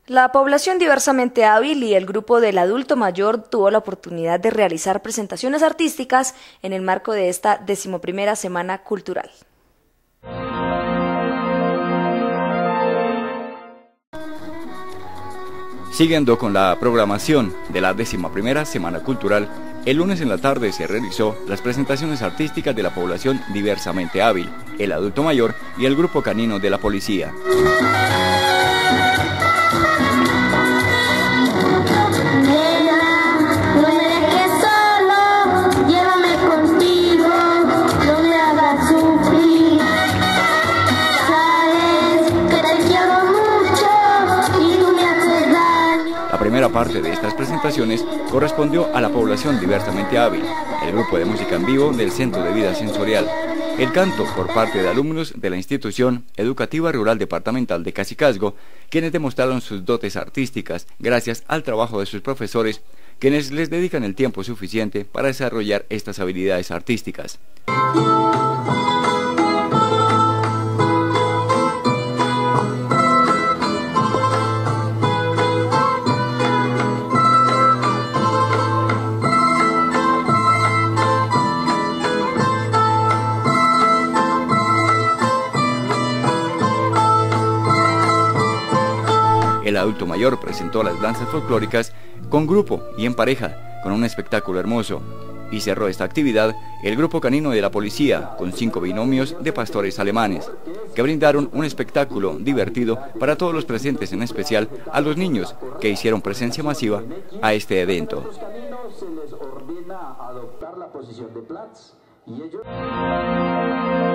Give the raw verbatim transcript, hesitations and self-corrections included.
La población diversamente hábil y el grupo del adulto mayor tuvo la oportunidad de realizar presentaciones artísticas en el marco de esta decimoprimera Semana Cultural. Siguiendo con la programación de la decimoprimera Semana Cultural, el lunes en la tarde se realizó las presentaciones artísticas de la población diversamente hábil, el adulto mayor y el grupo canino de la policía. La primera parte de estas presentaciones correspondió a la población diversamente hábil, el grupo de música en vivo del Centro de Vida Sensorial, el canto por parte de alumnos de la Institución Educativa Rural Departamental de Cacicazgo, quienes demostraron sus dotes artísticas gracias al trabajo de sus profesores, quienes les dedican el tiempo suficiente para desarrollar estas habilidades artísticas. El adulto mayor presentó las danzas folclóricas con grupo y en pareja, con un espectáculo hermoso. Y cerró esta actividad el grupo canino de la policía, con cinco binomios de pastores alemanes, que brindaron un espectáculo divertido para todos los presentes, en especial a los niños, que hicieron presencia masiva a este evento. Los caninos se les ordena adoptar la posición de Platz y ellos...